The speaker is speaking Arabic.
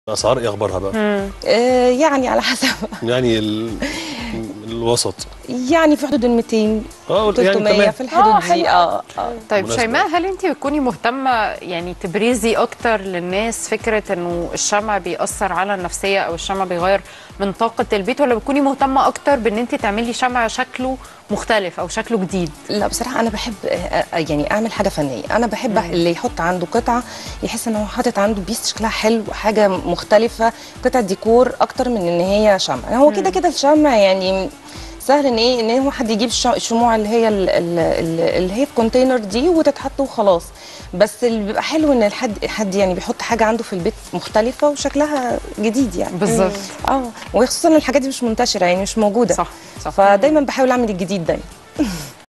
الاسعار ايه اخبارها بقى؟ يعني على حسب. يعني الوسط يعني في حدود ال 200 300 يعني في الحدود حلو دي. طيب مناسبة. شيماء، هل انت بتكوني مهتمه يعني تبريزي اكتر للناس فكره انه الشمع بيأثر على النفسيه او الشمع بيغير من طاقه البيت، ولا بتكوني مهتمه اكتر بان انت تعملي شمع شكله مختلف او شكله جديد؟ لا بصراحه انا بحب يعني اعمل حاجه فنيه. انا بحب اللي يحط عنده قطعه يحس ان هو حاطط عنده بيس شكلها حلو، حاجه مختلفه، قطعه ديكور اكتر من ان هي شمع. هو كده كده الشمع يعني سهل ان هو حد يجيب الشموع اللي هي اللي هي في كونتينر دي وتتحط وخلاص. بس اللي بيبقى حلو ان حد يعني بيحط حاجه عنده في البيت مختلفه وشكلها جديد يعني. بالظبط. وخصوصا الحاجات دي مش منتشره، يعني مش موجوده. صح صح. فدايما بحاول اعمل الجديد دايما.